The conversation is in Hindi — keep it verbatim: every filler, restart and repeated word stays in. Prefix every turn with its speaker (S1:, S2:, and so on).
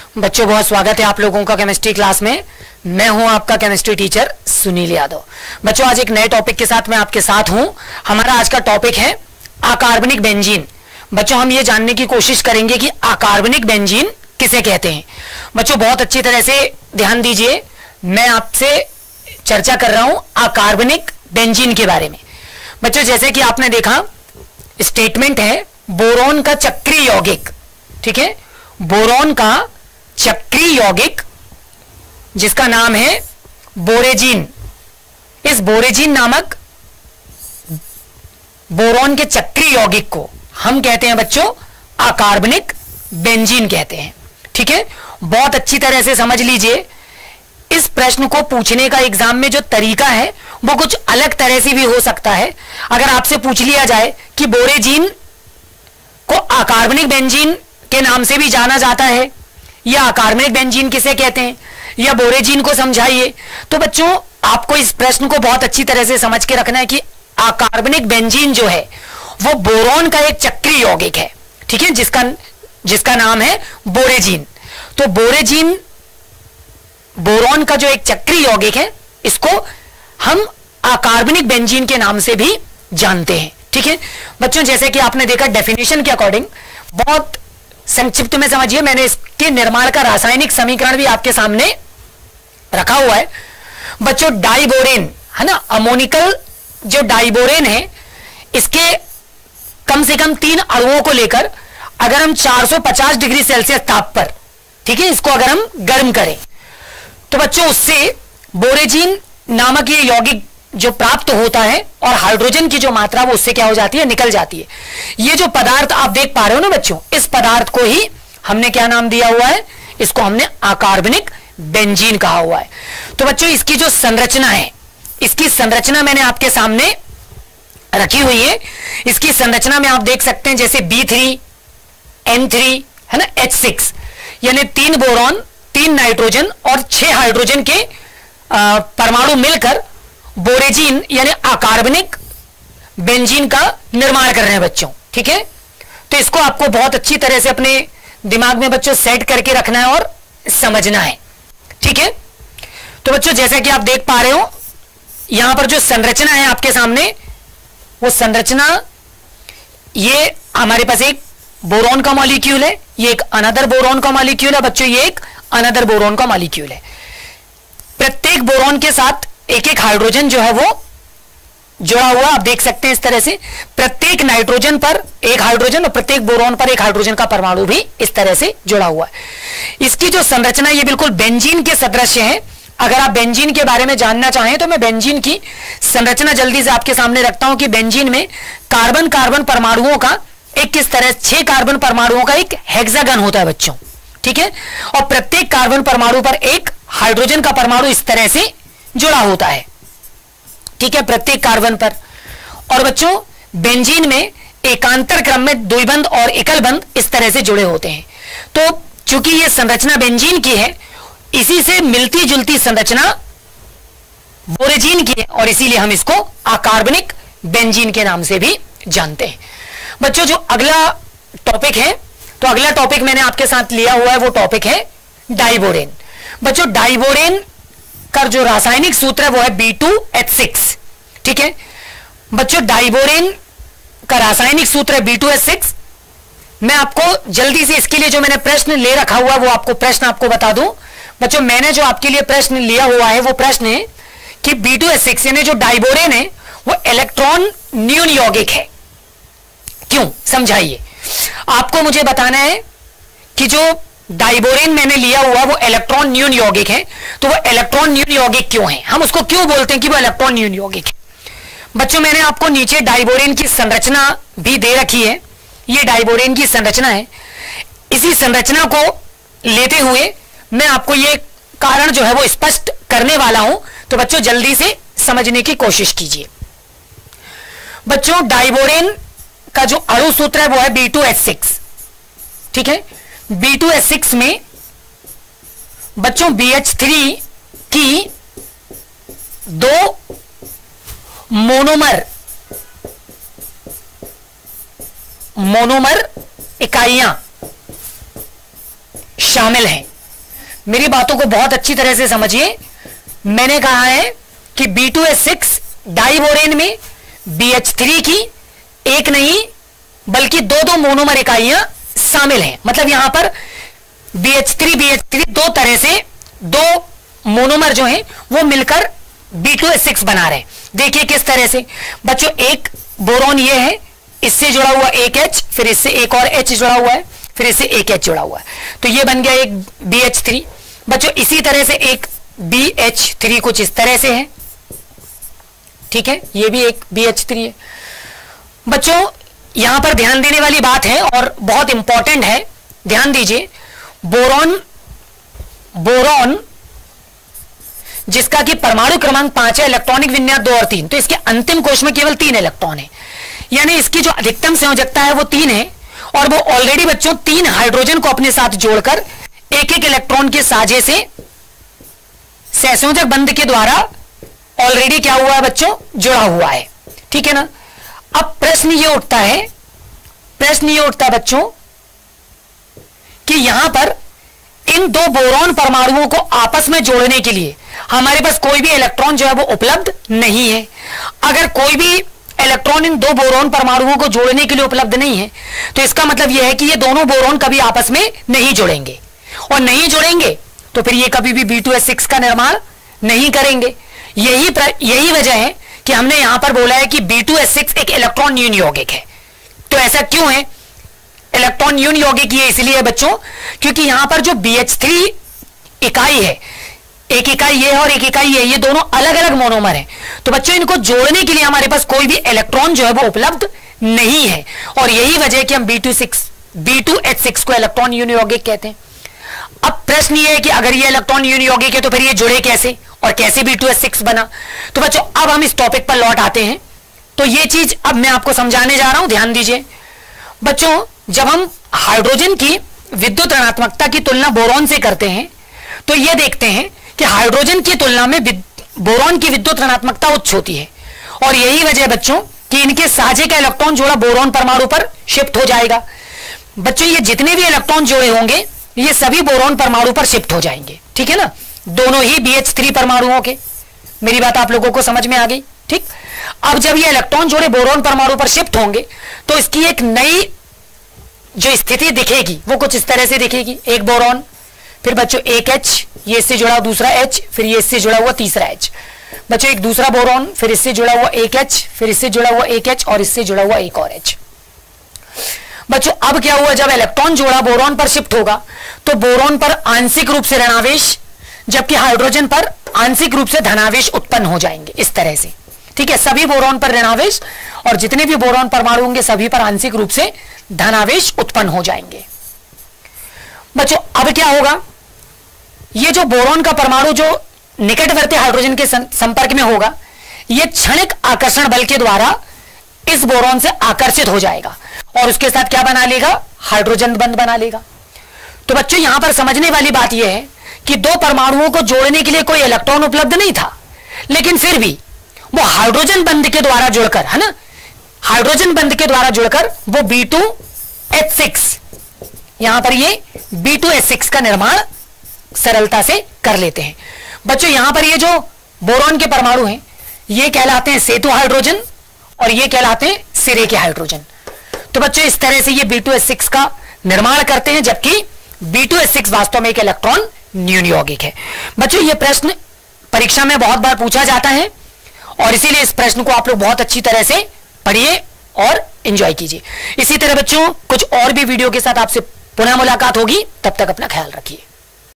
S1: बच्चों बहुत स्वागत है आप लोगों का केमिस्ट्री क्लास में। मैं हूं आपका केमिस्ट्री टीचर सुनील यादव। बच्चों आज एक नए टॉपिक के साथ मैं आपके साथ हूं। हमारा आज का टॉपिक है अकार्बनिक बेंजीन। बच्चों हम ये जानने की कोशिश करेंगे कि अकार्बनिक बेंजीन किसे कहते हैं। बच्चों बहुत अच्छी तरह से ध्यान दीजिए, मैं आपसे चर्चा कर रहा हूं अकार्बनिक बेंजीन के बारे में। बच्चों जैसे कि आपने देखा स्टेटमेंट है बोरोन का चक्रीय यौगिक, ठीक है, बोरोन का चक्रीय यौगिक जिसका नाम है बोरेजीन। इस बोरेजीन नामक बोरोन के चक्रीय यौगिक को हम कहते हैं बच्चों अकार्बनिक बेंजीन कहते हैं, ठीक है। बहुत अच्छी तरह से समझ लीजिए, इस प्रश्न को पूछने का एग्जाम में जो तरीका है वो कुछ अलग तरह से भी हो सकता है। अगर आपसे पूछ लिया जाए कि बोरेजीन को अकार्बनिक बेंजीन के नाम से भी जाना जाता है या अकार्बनिक बेंजीन किसे कहते हैं या बोरेजीन को समझाइए, तो बच्चों आपको इस प्रश्न को बहुत अच्छी तरह से समझ के रखना है कि अकार्बनिक बेंजीन जो है वो बोरोन का एक चक्रीय यौगिक है, ठीक है, जिसका जिसका नाम है बोरेजीन। तो बोरेजीन बोरोन का जो एक चक्रीय यौगिक है इसको हम अकार्बनिक बेंजीन के नाम से भी जानते हैं, ठीक है। बच्चों जैसे कि आपने देखा डेफिनेशन के अकॉर्डिंग, बहुत संक्षिप्त में समझिए, मैंने इसके निर्माण का रासायनिक समीकरण भी आपके सामने रखा हुआ है। बच्चों डाइबोरेन है ना, अमोनिकल जो डाइबोरेन है इसके कम से कम तीन अणुओं को लेकर अगर हम चार सौ पचास डिग्री सेल्सियस ताप पर, ठीक है, इसको अगर हम गर्म करें तो बच्चों उससे बोरेजीन नामक ये यौगिक जो प्राप्त होता है और हाइड्रोजन की जो मात्रा वो उससे क्या हो जाती है, निकल जाती है। ये जो पदार्थ आप देख पा रहे हो ना बच्चों, इस पदार्थ को ही हमने क्या नाम दिया हुआ है, इसको हमने अकार्बनिक बेंजीन कहा हुआ है। तो बच्चों इसकी जो संरचना है, इसकी संरचना मैंने आपके सामने रखी हुई है। इसकी संरचना में आप देख सकते हैं जैसे बी थ्री एन थ्री है ना, एच सिक्स, यानी तीन बोरॉन, तीन नाइट्रोजन और छह हाइड्रोजन के परमाणु मिलकर बोरेजीन यानी अकार्बनिक बेंजीन का निर्माण कर रहे हैं बच्चों, ठीक है। तो इसको आपको बहुत अच्छी तरह से अपने दिमाग में बच्चों सेट करके रखना है और समझना है, ठीक है। तो बच्चों जैसा कि आप देख पा रहे हो यहां पर जो संरचना है आपके सामने, वो संरचना ये हमारे पास एक बोरोन का मॉलिक्यूल है, ये एक अनदर बोरोन का मॉलिक्यूल है बच्चों, ये एक अनदर बोरोन का मॉलिक्यूल है। प्रत्येक बोरोन के साथ एक एक हाइड्रोजन जो है वो जुड़ा हुआ, आप देख सकते हैं इस तरह से। प्रत्येक नाइट्रोजन पर एक हाइड्रोजन और प्रत्येक बोरोन पर एक हाइड्रोजन का परमाणु भी इस तरह से जुड़ा हुआ है। इसकी जो संरचना ये बिल्कुल बेंजीन के सदृश है। अगर आप बेंजीन के बारे में जानना चाहें तो मैं बेंजीन की संरचना जल्दी से आपके सामने रखता हूं कि बेंजीन में कार्बन कार्बन परमाणुओं का एक किस तरह छह कार्बन परमाणुओं का एक हेक्सागन होता है बच्चों, ठीक है, और प्रत्येक कार्बन परमाणु पर एक हाइड्रोजन का परमाणु इस तरह से जुड़ा होता है, ठीक है, प्रत्येक कार्बन पर। और बच्चों बेंजीन में एकांतर क्रम में द्विबंध और एकल बंध इस तरह से जुड़े होते हैं। तो चूंकि यह संरचना बेंजीन की है, इसी से मिलती जुलती संरचना बोरेजीन की है और इसीलिए हम इसको अकार्बनिक बेंजीन के नाम से भी जानते हैं। बच्चों जो अगला टॉपिक है, तो अगला टॉपिक मैंने आपके साथ लिया हुआ है, वो टॉपिक है डाइबोरेन। बच्चों डाइबोरेन का जो रासायनिक सूत्र है वो है बी टू एच सिक्स, ठीक है। बच्चों डाइबोरेन का रासायनिक सूत्र है बी टू एच सिक्स। मैं आपको जल्दी से इसके लिए जो मैंने प्रश्न ले रखा हुआ है वो आपको प्रश्न आपको बता दूं। बच्चों मैंने जो आपके लिए प्रश्न लिया हुआ है वो प्रश्न है कि बी टू एच सिक्स यानी जो डाइबोरेन है वो इलेक्ट्रॉन न्यून यौगिक है, क्यों, समझाइए। आपको मुझे बताना है कि जो डाइबोरेन मैंने लिया हुआ वो इलेक्ट्रॉन न्यून यौगिक है, तो वो इलेक्ट्रॉन न्यून यौगिक क्यों है, हम उसको क्यों बोलते हैं कि वो इलेक्ट्रॉन न्यून यौगिक है। बच्चों मैंने आपको नीचे डाइबोरेन की संरचना भी दे रखी है, ये डाइबोरेन की संरचना है। इसी संरचना को लेते हुए मैं आपको ये कारण जो है वो स्पष्ट करने वाला हूं, तो बच्चों जल्दी से समझने की कोशिश कीजिए। बच्चों डाइबोरेन का जो अणु सूत्र है वो है बी टू एच सिक्स, ठीक है। बी टू एच सिक्स में बच्चों बी एच थ्री की दो मोनोमर मोनोमर इकाइयां शामिल हैं, मेरी बातों को बहुत अच्छी तरह से समझिए। मैंने कहा है कि B two H six diborane में बी एच थ्री की एक नहीं बल्कि दो दो मोनोमर इकाइयां शामिल हैं। मतलब यहां पर B H three B H three दो तरह से दो मोनोमर जो हैं वो मिलकर बी टू एच सिक्स बना रहे हैं। देखिए किस तरह से बच्चों, एक बोरॉन ये है, इससे जुड़ा हुआ एक H, फिर इससे एक और H जुड़ा हुआ है, फिर इससे एक H जुड़ा हुआ है, तो ये बन गया एक बी एच थ्री। बच्चों इसी तरह से एक बी एच थ्री कुछ इस तरह से है, ठीक है, ये भी एक बी एच थ्री है। बच्चों यहां पर ध्यान देने वाली बात है और बहुत इंपॉर्टेंट है, ध्यान दीजिए। बोरॉन बोरॉन जिसका कि परमाणु क्रमांक पांच है, इलेक्ट्रॉनिक विन्यास दो और तीन, तो इसके अंतिम कोश में केवल तीन इलेक्ट्रॉन है, यानी इसकी जो अधिकतम संयोजकता है वो तीन है, और वो ऑलरेडी बच्चों तीन हाइड्रोजन को अपने साथ जोड़कर एक एक इलेक्ट्रॉन के साझे से सहसंयोजक बंध के द्वारा ऑलरेडी क्या हुआ है बच्चों, जुड़ा हुआ है, ठीक है ना। अब प्रश्न ये उठता है प्रश्न ये उठता है बच्चों कि यहां पर इन दो बोरॉन परमाणुओं को आपस में जोड़ने के लिए हमारे पास कोई भी इलेक्ट्रॉन जो है वो उपलब्ध नहीं है। अगर कोई भी इलेक्ट्रॉन इन दो बोरॉन परमाणुओं को जोड़ने के लिए उपलब्ध नहीं है तो इसका मतलब यह है कि ये दोनों बोरॉन कभी आपस में नहीं जुड़ेंगे, और नहीं जुड़ेंगे तो फिर ये कभी भी बी टू एच सिक्स का निर्माण नहीं करेंगे। यही यही वजह है कि हमने यहां पर बोला है कि बी टू एच सिक्स एक इलेक्ट्रॉन न्यून यौगिक है। तो ऐसा क्यों है, इलेक्ट्रॉन न्यून यौगिक ये इसलिए है बच्चों क्योंकि यहां पर जो बी एच थ्री इकाई है, एक इकाई ये है और एक इकाई ये, ये दोनों अलग अलग मोनोमर हैं। तो बच्चों इनको जोड़ने के लिए हमारे पास कोई भी इलेक्ट्रॉन जो है वो उपलब्ध नहीं है, और यही वजह है कि हम B two six B two H six को इलेक्ट्रॉन न्यून यौगिक कहते हैं। अब प्रश्न ये है कि अगर ये इलेक्ट्रॉन न्यून यौगिक है तो फिर ये जुड़े कैसे और कैसे बी टू एच सिक्स बना। तो बच्चों अब हम इस टॉपिक पर लौट आते हैं, तो ये चीज अब मैं आपको समझाने जा रहा हूं, ध्यान दीजिए बच्चों। जब हम हाइड्रोजन की विद्युत ऋणात्मकता की तुलना बोरॉन से करते हैं तो यह देखते हैं कि हाइड्रोजन की तुलना में बोरॉन की विद्युत ऋणात्मकता उच्च होती है, और यही वजह है बच्चों कि इनके साझे का इलेक्ट्रॉन जोड़ा बोरॉन परमाणु पर शिफ्ट हो जाएगा। बच्चों ये जितने भी इलेक्ट्रॉन जोड़े होंगे ये सभी बोरॉन परमाणु पर शिफ्ट हो जाएंगे, ठीक है ना, दोनों ही बी एच थ्री परमाणुओं के। मेरी बात आप लोगों को समझ में आ गई, ठीक। अब जब ये इलेक्ट्रॉन जोड़े बोरॉन परमाणु पर शिफ्ट होंगे तो इसकी एक नई जो स्थिति दिखेगी वो कुछ इस तरह से दिखेगी। एक बोरॉन, फिर बच्चों एक H, ये इससे जुड़ा हुआ दूसरा H, फिर ये इससे जुड़ा हुआ तीसरा H। बच्चों एक दूसरा बोरॉन, फिर इससे जुड़ा हुआ एक H, फिर इससे जुड़ा हुआ एक H और इससे जुड़ा हुआ एक और H। बच्चों अब क्या हुआ, जब इलेक्ट्रॉन जोड़ा बोरॉन पर शिफ्ट होगा तो बोरॉन पर आंशिक रूप से ऋणावेश जबकि हाइड्रोजन पर आंशिक रूप से धनावेश उत्पन्न हो जाएंगे, इस तरह से, ठीक है। सभी बोरॉन पर ऋणावेश और जितने भी बोरॉन परमाणु होंगे सभी पर आंशिक रूप से धनावेश उत्पन्न हो जाएंगे। बच्चों अब क्या होगा, ये जो बोरॉन का परमाणु जो निकटवर्ती हाइड्रोजन के संपर्क में होगा ये क्षणिक आकर्षण बल के द्वारा इस बोरॉन से आकर्षित हो जाएगा और उसके साथ क्या बना लेगा, हाइड्रोजन बंध बना लेगा। तो बच्चों यहां पर समझने वाली बात यह है कि दो परमाणुओं को जोड़ने के लिए कोई इलेक्ट्रॉन उपलब्ध नहीं था, लेकिन फिर भी वो हाइड्रोजन बंध के द्वारा जुड़कर, है ना, हाइड्रोजन बंध के द्वारा जुड़कर वो बी टू एच सिक्स, यहां पर ये बी टू एच सिक्स का निर्माण सरलता से कर लेते हैं। बच्चों यहां पर ये जो बोरॉन के परमाणु हैं ये कहलाते हैं सेतु हाइड्रोजन और ये कहलाते हैं सिरे के हाइड्रोजन। तो बच्चों इस तरह से ये बी टू एच सिक्स का निर्माण करते हैं, जबकि बी टू एच सिक्स वास्तव में एक इलेक्ट्रॉन न्यून यौगिक है। बच्चों ये प्रश्न परीक्षा में बहुत बार पूछा जाता है और इसीलिए इस प्रश्न को आप लोग बहुत अच्छी तरह से पढ़िए और एंजॉय कीजिए। इसी तरह बच्चों कुछ और भी वीडियो के साथ आपसे पुनः मुलाकात होगी, तब तक अपना ख्याल रखिए।